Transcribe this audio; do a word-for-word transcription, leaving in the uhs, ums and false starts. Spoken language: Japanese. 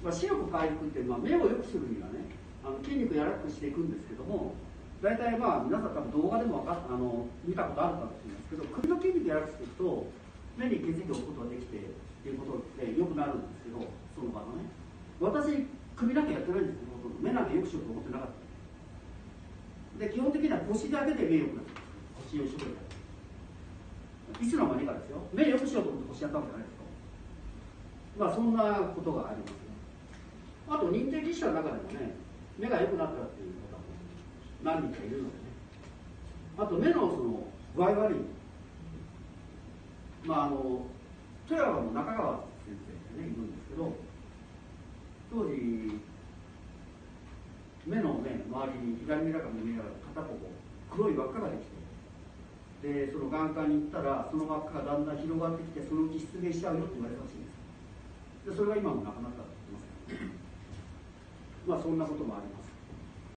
まあ、視力回復っていうのは目を良くするにはね、あの筋肉を柔らかくしていくんですけども、大体まあ皆さん多分動画でもわかあの見たことあるかもしれないですけど、首の筋肉を柔らかくしていくと目に血液を置くことができてっていうことで良くなるんですけど、その場のね、私首だけやってないんですけど、目なんてよくしようと思ってなかったで、基本的には腰だけで目良くなってます。腰を一生懸命やっていつの間にかですよ、目良くしようと思って腰やったわけじゃないですか。まあそんなことがありますね。あと認定技師者の中でもね、目が良くなったっていう方も何人かいるのでね。あと目のその具合悪い、まああの富山の中川先生ってねいるんですけど、当時目のね周りに左目だか右目だか片方黒い輪っかができて、でその眼科に行ったらその輪っかがだんだん広がってきて、そのうち失明しちゃうよって言われたらしいんです。でそれが今もなくなったって言ってますけど、まあそんなこともあります。